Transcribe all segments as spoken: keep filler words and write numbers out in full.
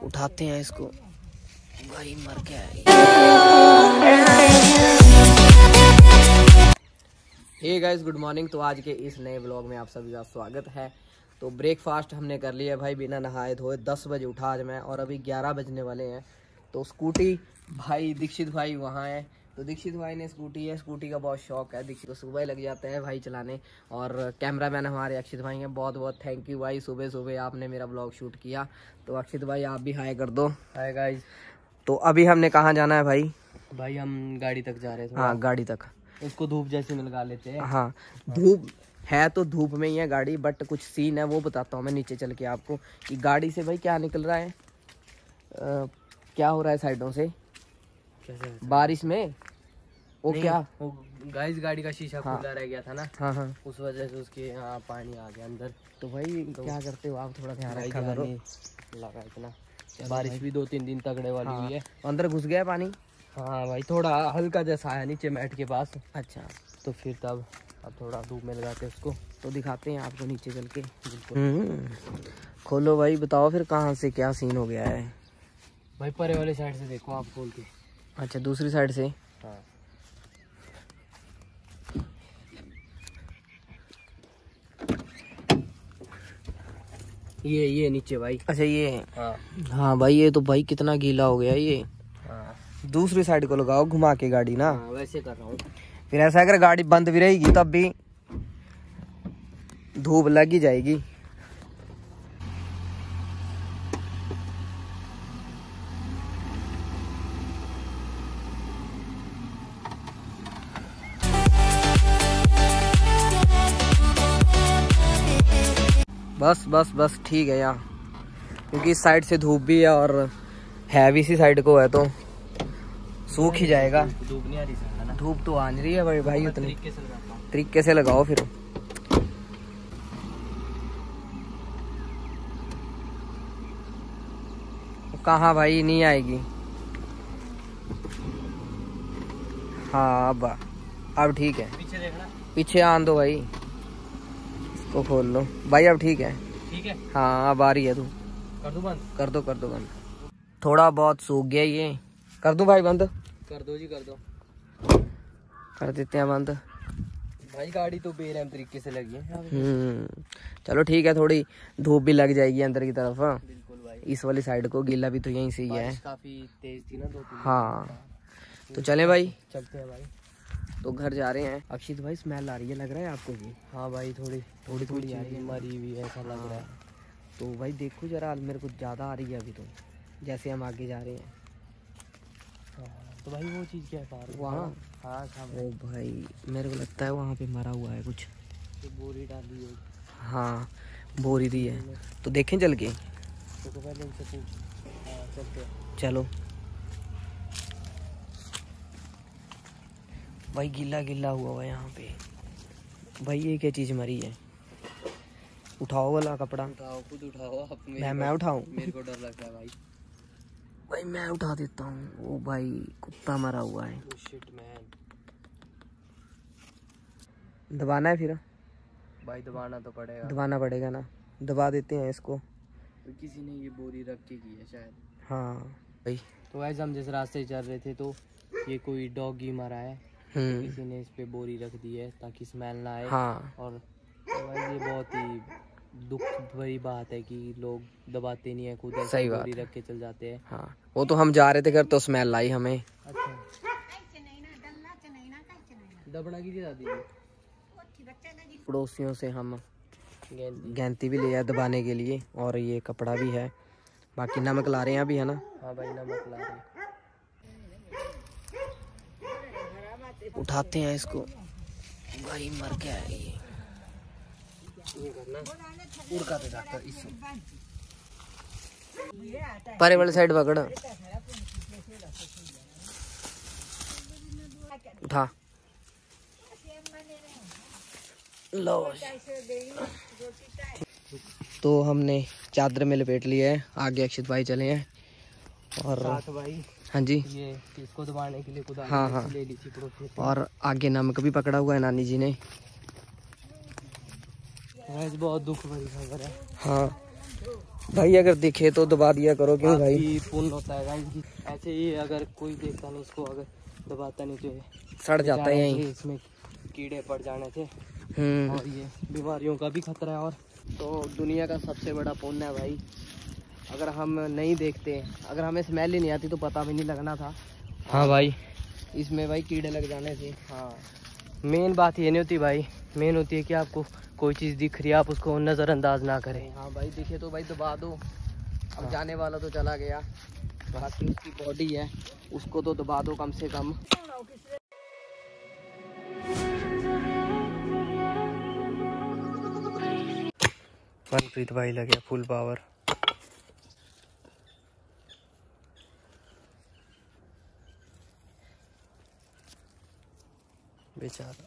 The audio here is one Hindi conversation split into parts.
उठाते हैं इसको, भाई मर गया है। Hey guys, good morning. तो आज के इस नए ब्लॉग में आप सभी का स्वागत है। तो ब्रेकफास्ट हमने कर लिया भाई बिना नहाए धोए। दस बजे उठा आज मैं और अभी ग्यारह बजने वाले हैं। तो स्कूटी भाई दीक्षित भाई वहाँ है, तो दीक्षित भाई ने स्कूटी है, स्कूटी का बहुत शौक है दीक्षित को, सुबह लग जाते हैं भाई चलाने। और कैमरामैन हमारे अक्षित भाई हैं, बहुत बहुत थैंक यू भाई, सुबह सुबह आपने मेरा ब्लॉग शूट किया। तो अक्षित भाई आप भी हाय कर दो। Hi guys. तो अभी हमने कहाँ जाना है भाई? भाई हम गाड़ी तक जा रहे थे। हाँ गाड़ी तक, उसको धूप जैसे में लगा लेते हैं। हाँ धूप है तो धूप में ही है गाड़ी, बट कुछ सीन है वो बताता हूँ मैं नीचे चल के आपको कि गाड़ी से भाई क्या निकल रहा है, आ, क्या हो रहा है साइडों से कैसे बारिश में वो क्या वो गाइस गाड़ी का शीशा हाँ, खुला रह गया था ना। हाँ हाँ उस वजह से उसके यहाँ पानी आ गया अंदर। तो भाई तो क्या करते हो आप, थोड़ा ध्यान रखा करो। लगा इतना बारिश भी दो तीन दिन तगड़े वाली हाँ, हुई है। अंदर घुस गया पानी। हाँ भाई थोड़ा हल्का जैसा आया नीचे मैट के पास। अच्छा तो फिर तब अब थोड़ा धूप में लगाते उसको। तो दिखाते हैं आपको नीचे चल के। खोलो भाई, बताओ फिर कहाँ से क्या सीन हो गया है। भाई परे वाले साइड से देखो आप खोल के। अच्छा दूसरी साइड से। हाँ ये ये नीचे भाई। अच्छा ये है। हाँ हाँ भाई ये तो भाई कितना गीला हो गया ये। हाँ दूसरी साइड को लगाओ घुमा के गाड़ी ना। हाँ वैसे कर रहा हूँ। फिर ऐसा अगर गाड़ी बंद भी रहेगी तब भी धूप लग ही जाएगी। बस बस बस ठीक है यहाँ, क्योंकि इस साइड से धूप भी है और हैवी सी साइड को है तो सूख ही जाएगा। धूप नहीं आ रही है ना। धूप तो आ नहीं रही है भाई भाई उतनी तरीके से लगाता हूँ। तरीके से लगाओ फिर। कहाँ भाई नहीं आएगी। हाँ अब अब ठीक है। पीछे देखना। पीछे आन दो भाई, इसको खोल लो भाई। अब ठीक है। ठीक है। हाँ अब आ रही है तू। कर दूं बंद? कर दो कर दो बंद। थोड़ा बहुत सूख गया ये, कर दूं भाई बंद? कर दो जी कर दो। कर देते हैं बंद। भाई गाड़ी तो बेरहम तरीके से लगी है। हम्म चलो ठीक है, थोड़ी धूप भी लग जाएगी अंदर की तरफ। बिल्कुल भाई। इस वाली साइड को गीला भी तो यहीं से ही है। काफी तेज थी ना दो तीन। हाँ तो चले भाई, चलते हैं भाई। तो घर जा रहे हैं। अक्षित भाई स्मेल आ रही है, लग रहा है आपको भी? हाँ भाई थोड़ी थोड़ी थोड़ी आ रही है, मरी हुई ऐसा लग रहा है। तो भाई देखो जरा, मेरे को ज़्यादा आ रही है अभी तो, जैसे हम आगे जा रहे हैं। हाँ, तो भाई वो चीज़ क्या है बाहर वहाँ? हाँ ओ भाई मेरे को लगता है वहाँ पे मरा हुआ है कुछ। तो बोरी डाली है। हाँ बोरी दी है, तो देखें चल के। तो पहले उनसे पूछ। हाँ चलते हैं। चलो भाई, गीला गीला हुआ हुआ है यहाँ पे। भाई ये क्या चीज़ मरी है? उठाओ वाला कपड़ा। उठाओ खुद उठाओ आप। मैं मैं उठाऊं? मेरे को डर लगता है भाई। भाई मैं उठा देता हूँ। ओ भाई कुत्ता मरा हुआ है। Oh shit man। दबाना है फिर? भाई दबाना तो पड़ेगा। दबाना पड़ेगा ना, दबा देते हैं इसको। तो किसी ने ये बोरी रख के की है शायद। हाँ भाई। तो वैसे हम जिस रास्ते से चल रहे थे तो ये कोई डॉगी मरा है। तो किसी ने इस पे बोरी रख दी है ताकि स्मेल ना आए। हाँ और तो भाई ये बहुत ही दुख भरी बात है कि लोग दबाते नहीं है खुद, सही बोरी बात है। रख के चल जाते हैं। हाँ वो तो हम जा रहे थे घर तो स्मेल आई हमें। अच्छा दबना की दादी पड़ोसियों से हम गेंदी। गैंती भी ले आए दबाने के लिए, और ये कपड़ा भी है, बाकी नमक ला रहे हैं अभी है ना। हाँ भाई नमक ला रहे। उठाते हैं इसको, भाई मर गया है ये। ये करना उड़का पे जाकर इस परे वाली साइड पकड़, उठा लो। तो हमने चादर में लपेट लिया है, आगे अक्षित भाई चले हैं। और साथ भाई हाँ जी ये इसको दबाने के लिए खुदा हाँ हाँ ले ली थी पड़ोसी से। और आगे नमक भी पकड़ा हुआ है नानी जी ने। बहुत दुख भरी खबर है। हाँ भाई अगर दिखे तो दबा दिया करो, क्यों भाई पुण्य होता है गाइस। ऐसे ही अगर कोई देखता नहीं इसको, अगर दबाता नहीं तो सड़ जाता है यहीं, इसमें कीड़े पड़ जाने थे हम्म और ये बीमारियों का भी खतरा है। और तो दुनिया का सबसे बड़ा पुण्य है भाई, अगर हम नहीं देखते, अगर हमें स्मेल ही नहीं आती तो पता भी नहीं लगना था। हाँ भाई, इसमें भाई कीड़े लग जाने थे। हाँ मेन बात ये नहीं होती भाई, मेन होती है कि आपको कोई चीज़ दिख रही है आप उसको नज़रअंदाज ना करें। हाँ भाई दिखे तो भाई दबा दो। अब हाँ। जाने वाला तो चला गया, बाकी उसकी बॉडी है उसको तो दबा दो कम से कम। मनप्रीत भाई लगे फुल पावर। बेचारा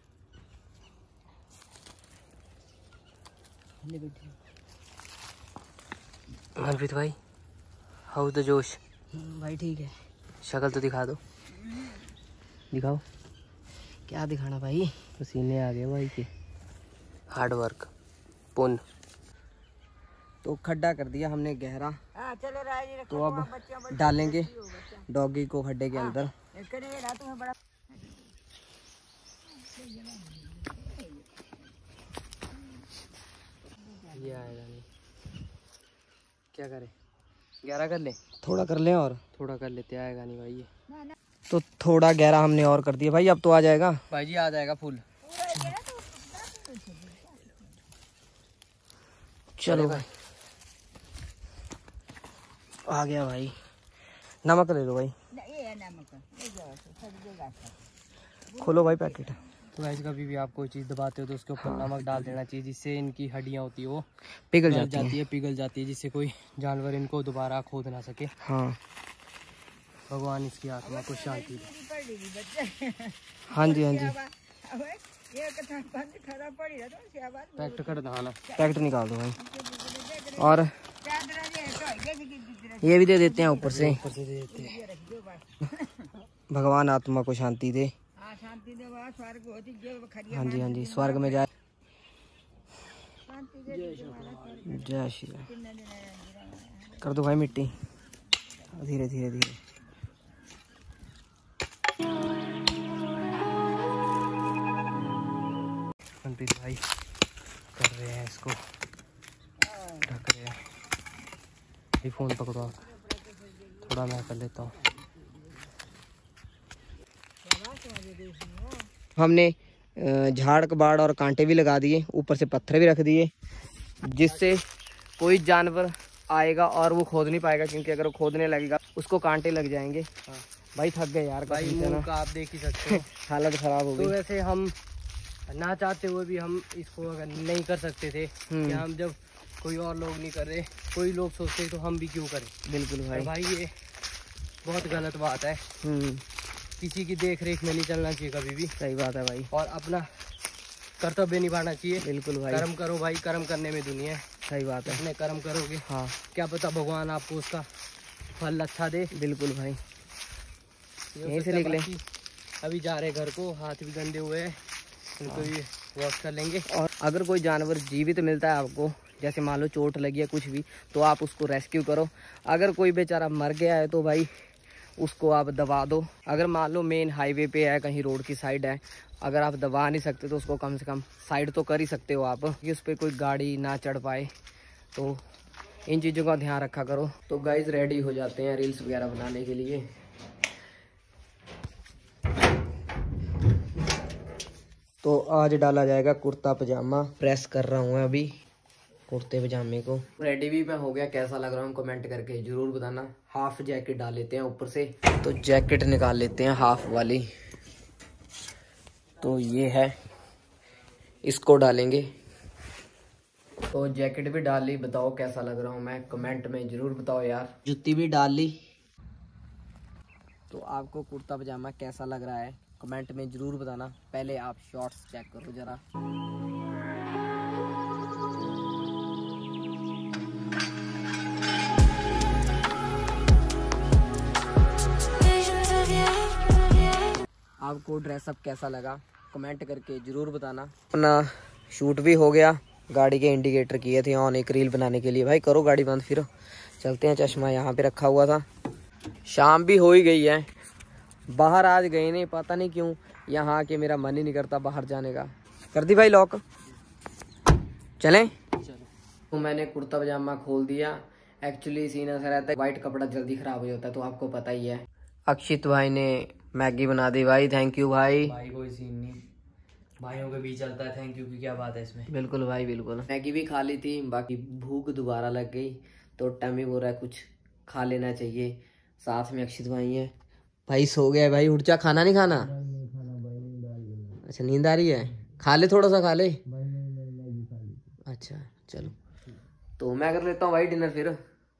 मनप्रीत भाई, हाउ द जोश? भाई ठीक है। शक्ल तो दिखा दो, दिखाओ। क्या दिखाना भाई, पसीने आ गए भाई के। हार्ड वर्क पुण्य। तो खड्डा कर दिया हमने गहरा, तो अब डालेंगे डॉगी को खड्डे के अंदर। ये आएगा नहीं, क्या करें? गहरा कर ले, थोड़ा कर ले और थोड़ा कर लेते, आएगा नहीं भाई ये। तो थोड़ा गहरा हमने और कर दिया भाई, अब तो आ जाएगा भाई जी, आ जाएगा फुल। चलो भाई, आ गया भाई। नमक ले लो भाई, खोलो भाई पैकेट। तो गाइस कभी भी आप कोई चीज़ दबाते हो तो उसके ऊपर हाँ। नमक डाल देना चाहिए, जिससे इनकी हड्डियाँ होती है वो पिघल जाती, जाती है पिघल जाती है, जिससे कोई जानवर इनको दोबारा खोद ना सके। हाँ भगवान इसकी आत्मा को शांति दे। हाँ जी हाँ जी, पैक्ट कर दाना, पैक्ट निकाल दो भाई। और ये भी दे देते हैं ऊपर से, ऊपर से दे देते हैं। भगवान आत्मा को शांति दे। हाँ जी हाँ जी, स्वर्ग में जाए। जय श्री राम। कर दो भाई मिट्टी, धीरे धीरे धीरे। मनप्रीत भाई कर रहे हैं इसको, ढक रहे हैं। ये फोन पकड़ो आप, थोड़ा मैं कर लेता हूँ। हमने झाड़ कबाड़ और कांटे भी लगा दिए, ऊपर से पत्थर भी रख दिए, जिससे कोई जानवर आएगा और वो खोद नहीं पाएगा, क्योंकि अगर वो खोदने लगेगा उसको कांटे लग जाएंगे। हाँ। भाई थक गए यार भाई, मुंह का आप देख ही सकते हो। हालत खराब हो गई। तो वैसे हम ना चाहते हुए भी हम इसको अगर नहीं कर सकते थे कि हम जब कोई और लोग नहीं कर रहे, कोई लोग सोचते तो हम भी क्यों करें। बिल्कुल भाई, तो भाई ये बहुत गलत बात है, किसी की देख रेख में नहीं चलना चाहिए कभी भी। सही बात है भाई, और अपना कर्तव्य निभाना चाहिए। बिल्कुल भाई, कर्म करो भाई, कर्म करने में दुनिया है। सही बात है, अपने कर्म करोगे हाँ क्या पता भगवान आपको उसका फल अच्छा दे। बिल्कुल भाई, यहीं से निकले। अभी जा रहे घर को, हाथ भी गंदे हुए हैं, उनको भी वॉश कर लेंगे। और अगर कोई जानवर जीवित मिलता है आपको, जैसे मान लो चोट लगी है कुछ भी, तो आप उसको रेस्क्यू करो। अगर कोई बेचारा मर गया है तो भाई उसको आप दबा दो। अगर मान लो मेन हाईवे पे है, कहीं रोड की साइड है, अगर आप दबा नहीं सकते तो उसको कम से कम साइड तो कर ही सकते हो आप, कि उस पर कोई गाड़ी ना चढ़ पाए। तो इन चीज़ों का ध्यान रखा करो। तो गाइज रेडी हो जाते हैं रील्स वगैरह बनाने के लिए। तो आज डाला जाएगा कुर्ता पजामा, प्रेस कर रहा हूँ अभी कुर्ते पजामे को। रेडी भी मैं हो गया, कैसा लग रहा हूँ कमेंट करके जरूर बताना। हाफ जैकेट डाल लेते हैं ऊपर से, तो जैकेट निकाल लेते हैं हाफ वाली। तो ये है, इसको डालेंगे। तो जैकेट भी डाल ली, बताओ कैसा लग रहा हूँ मैं, कमेंट में जरूर बताओ यार। जूती भी डाल ली। तो आपको कुर्ता पजामा कैसा लग रहा है कमेंट में जरूर बताना। पहले आप शॉर्ट्स चेक करो जरा। आपको ड्रेसअप कैसा लगा कमेंट करके जरूर बताना। अपना शूट भी हो गया, गाड़ी के इंडिकेटर किए थे ऑन एक रील बनाने के लिए। भाई करो गाड़ी बंद फिर चलते हैं। चश्मा यहाँ पे रखा हुआ था। शाम भी हो ही गई है, बाहर आज गए नहीं, पता नहीं क्यों यहाँ आके मेरा मन ही नहीं करता बाहर जाने का। कर दी भाई लॉक, चलें? तो मैंने कुर्ता पजामा खोल दिया। एक्चुअली सीन ऐसा रहता है वाइट कपड़ा जल्दी खराब हो जाता है तो आपको पता ही है। अक्षित भाई ने मैगी बना दी भाई, थैंक यू भाई। भाई कोई सीन नहीं, भाइयों के बीच चलता है थैंक यू की क्या बात है इसमें। बिल्कुल भाई बिल्कुल। मैगी भी खा ली थी, बाकी भूख दोबारा लग गई तो टमी बोल रहा है कुछ खा लेना चाहिए। साथ में अक्षित भाई है। भाई सो गया भाई, उठ जा, खाना नहीं खाना? अच्छा नींद आ रही है, खा ले थोड़ा सा खा ले। अच्छा चलो तो मैं कर लेता हूँ भाई डिनर फिर।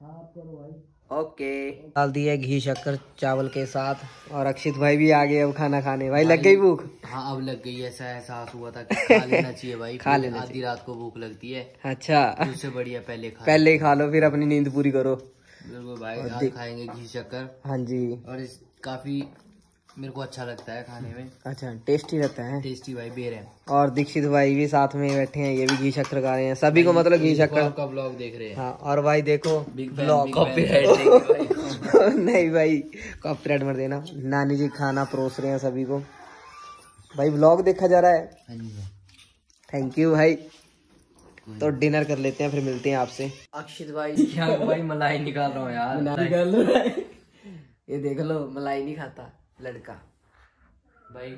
ओके डाल दिया घी शक्कर चावल के साथ और अक्षित भाई भी आ गए अब खाना खाने। भाई, भाई लग गई भूख? हाँ अब लग गई, ऐसा एहसास हुआ था कि खा लेना चाहिए भाई। खा लेना, आधी रात को भूख लगती है। अच्छा उससे बढ़िया पहले खा पहले ही खा लो फिर अपनी नींद पूरी करो। बिल्कुल भाई, आज खाएंगे घी शक्कर। हाँ जी, और इस काफी मेरे को अच्छा लगता है खाने में। अच्छा टेस्टी रहता है। टेस्टी भाई बेर है। और दीक्षित भाई भी साथ में बैठे हैं, ये भी घी शक्कर खा रहे हैं। सभी को मतलब घी शक्कर का ब्लॉग देख रहे हैं। हाँ और भाई देखो ब्लॉग कॉपीराइट नहीं भाई कॉपीराइट मत देना। नानी जी खाना परोस रहे हैं सभी को। भाई ब्लॉग देखा जा रहा है, थैंक यू भाई। तो डिनर कर लेते हैं फिर मिलते हैं आपसे। अक्षित भाई क्या भाई मलाई निकाल रहा हूँ यार, निकाल रहा है। ये देख लो मलाई नहीं खाता लड़का भाई।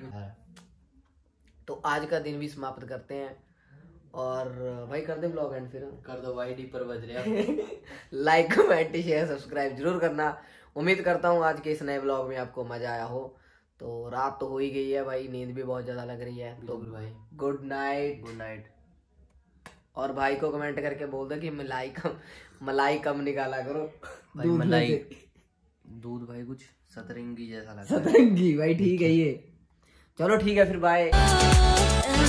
तो आज का दिन भी समाप्त करते हैं और भाई कर दे ब्लॉग एंड फिर कर दो भाई, डीपर बज रहे। लाइक कमेंट शेयर सब्सक्राइब जरूर करना। उम्मीद करता हूँ आज के इस नए ब्लॉग में आपको मजा आया हो। तो रात तो हो ही गई है भाई, नींद भी बहुत ज्यादा लग रही है। तो भाई गुड नाइट। Good night. और भाई को कमेंट करके बोल दो कि मलाई कम मलाई कम निकाला करो भाई। मलाई दूध भाई कुछ सतरंगी जैसा लगता है। सतरंगी भाई ठीक है ये। चलो ठीक है फिर बाय।